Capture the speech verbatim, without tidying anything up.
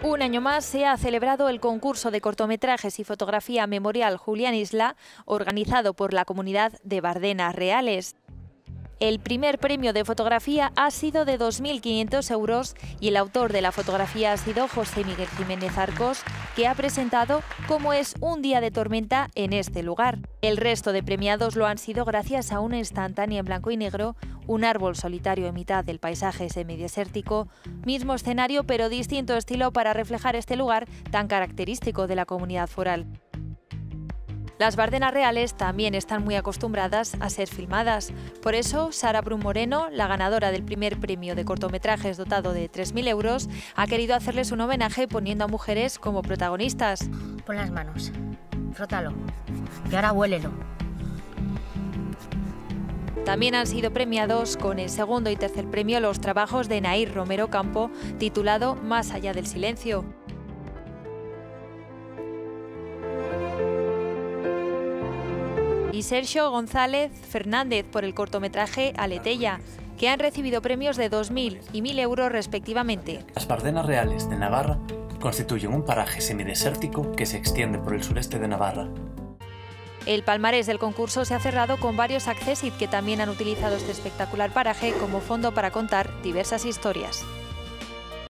Un año más se ha celebrado el concurso de cortometrajes y fotografía Memorial Julián Isla, organizado por la comunidad de Bardenas Reales. El primer premio de fotografía ha sido de dos mil quinientos euros y el autor de la fotografía ha sido José Miguel Jiménez Arcos, que ha presentado Cómo es un día de tormenta en este lugar. El resto de premiados lo han sido gracias a una instantánea en blanco y negro, un árbol solitario en mitad del paisaje semidesértico, mismo escenario pero distinto estilo para reflejar este lugar tan característico de la comunidad foral. Las Bardenas Reales también están muy acostumbradas a ser filmadas. Por eso, Sara Brun Moreno, la ganadora del primer premio de cortometrajes dotado de tres mil euros, ha querido hacerles un homenaje poniendo a mujeres como protagonistas. Pon las manos, frótalo y ahora huélelo. También han sido premiados con el segundo y tercer premio los trabajos de Nair Romero Campo, titulado Más allá del silencio. Y Sergio González Fernández por el cortometraje Aletella, que han recibido premios de dos mil y mil euros respectivamente. Las Bardenas Reales de Navarra constituyen un paraje semidesértico que se extiende por el sureste de Navarra. El palmarés del concurso se ha cerrado con varios Accessit que también han utilizado este espectacular paraje como fondo para contar diversas historias.